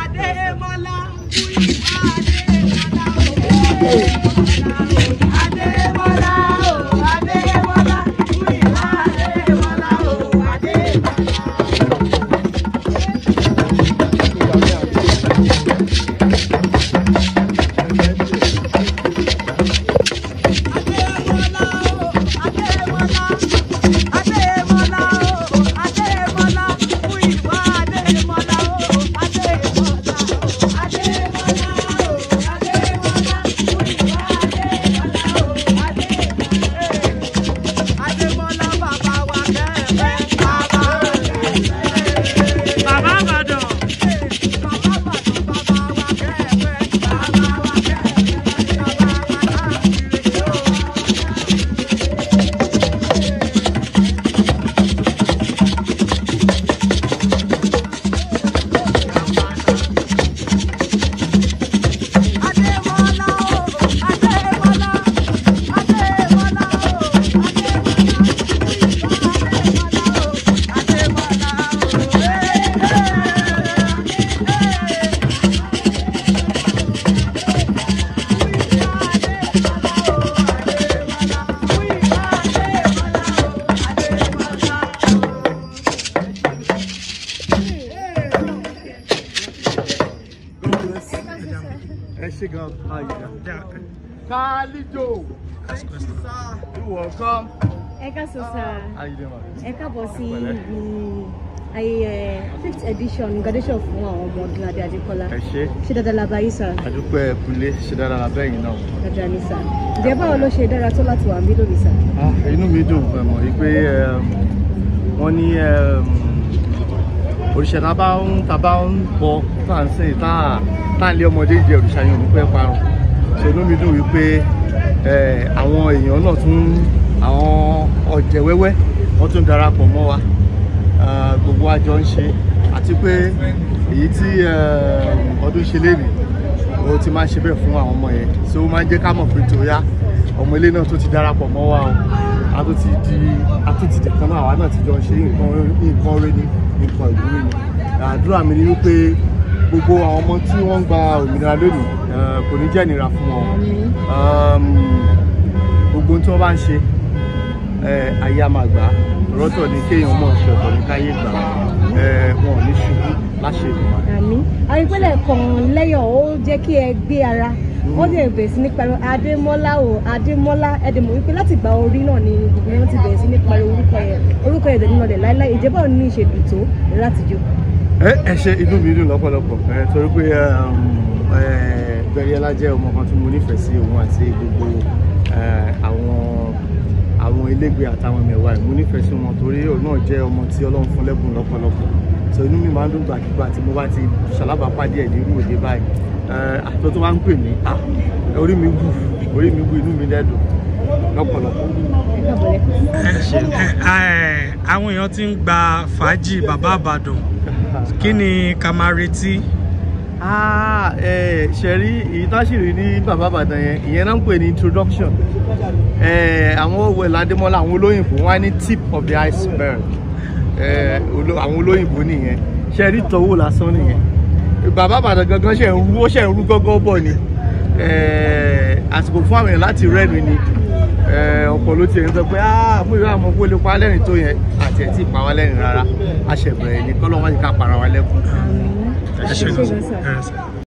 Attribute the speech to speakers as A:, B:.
A: Ademola, Ademola, Ademola, Muyiwa Ademola,
B: Kalido, you welcome.
C: Eka Sosa.
B: How you doing, man?
C: Eka Bosi, the 5th edition graduation fún àwọn ọmọ Odunlade Adekola. Ṣé dáadáa la bá yín sà?
B: A dúpẹ́ kúnlé, ṣé dáadáa la bá yín náà?
C: Dáadáa ni sà. Ǹjẹ́ báwo ló ṣe dára tó láti wà níbí lónìí sà?
B: Inú mi dùn mọ̀ wípé wọ́n ní òrìṣà tá bá ń bọ tá à ń sìn tá à ń lé ọmọdé jẹ òrìṣà yẹn ò ní pẹ́ parun. Ṣé inú mi dùn wípé àwọn èèyàn náà tún àwọn ọ̀jẹ̀ wẹ́wẹ́ wọ́n tún darapọ̀ mọ́ wa gbogbo àjọ ń ṣe àti pé èyí tí ọdún ṣe léèrè ó ti máa ń ṣe bẹ́ẹ̀ fún àwọn ọmọ yẹn so ó máa ń jẹ́ ká mọ̀ pé tó yá ọmọ ilé náà tó ti darapọ̀ mọ́ wa o a tó ti di kan náà àwa náà ti jọ ń ṣe nǹkan rẹ ní nǹkan ìwúrí ni àdúrà mi ni wípé gbogbo àwọn ọmọ tí wọ́n ń gba òmìnira lónìí kò ní jẹ́ ìnira fún wọn gbogbo tí wọ́n bá ń ṣe ayé a máa gbà á rọ́tọ̀ ní kéèyàn mọ̀ ṣe ọ̀tọ̀ ní káyé gbà wọn ò ní ṣubú láṣẹ ìgbìmọ̀.
C: Àmín. Àwọn ìpínlẹ̀ kan lẹ́yọ̀ ó jẹ́ kí ẹ gbé ara wọ́n lè bẹ̀rẹ̀ sí ní pariwo Adémọ́lá o Adémọ́lá ẹ̀dẹ̀mọ̀ wípé láti gba orí náà ni gbogbo wọn ti bẹ̀rẹ̀ sí ní pariwo orúkọ yẹn nínú ọ̀dẹ̀ láíláí ìjẹ́bọ̀ ní ìṣèdù tó láti jó.
B: ẹ ṣe inú mi dùn lọ́pọ̀lọpọ̀ torí pé Gbẹ̀ríẹlá jẹ́ ọmọ kan tí mo nífẹ̀ẹ́ sí òun àti gbogbo àwọn ilégbé àtàwọn mẹ̀wàá mo nífẹ̀ẹ́ sí wọn torí òun náà jẹ́ ọmọ tí Ọlọ́run fún lẹ́bùn lọ́pọ̀lọpọ̀ so inú mi máa ń dùn gbàkigbà tí mo bá ti ṣalábàápàdé ẹ̀ nírú òde báyìí àtọ́ tó máa ń pè mí orí mi wú inú mi dẹ́dùn lọ́pọ̀lọpọ̀.
D: Àwọn èèyàn ti ń gba fàájì bàbá Ìbàdàn kí ni ká máa retí?
B: ṣẹ̀rí ìtàṣìrí ní bàbá Ìbàdàn yẹn ìyẹn náà ń pè ní introduction àwọn Odunlade Ademola àwọn olóyìnbó wọ́n á ní tip of the iceberg àwọn olóyìnbó nìyẹn ṣẹ̀rí tọwọ́ lásán nìyẹn bàbá Ìbàdàn gangan ṣe ń rú gọ́gọ́ bọ̀ ni àsìkò fún àwọn èèyàn láti rẹ́rìn ni ọ̀pọ̀ ló ti ẹ̀ ń sọ pé mú ìwé àmọ́ kó lè pa lẹ́rìn tó yẹn àti ẹ̀ tí ì pa wá lẹ́rìn rárá a ṣẹ̀bẹ̀rẹ̀ ní kọ́lọ́ wọn ti ká para wa lẹ́kùn.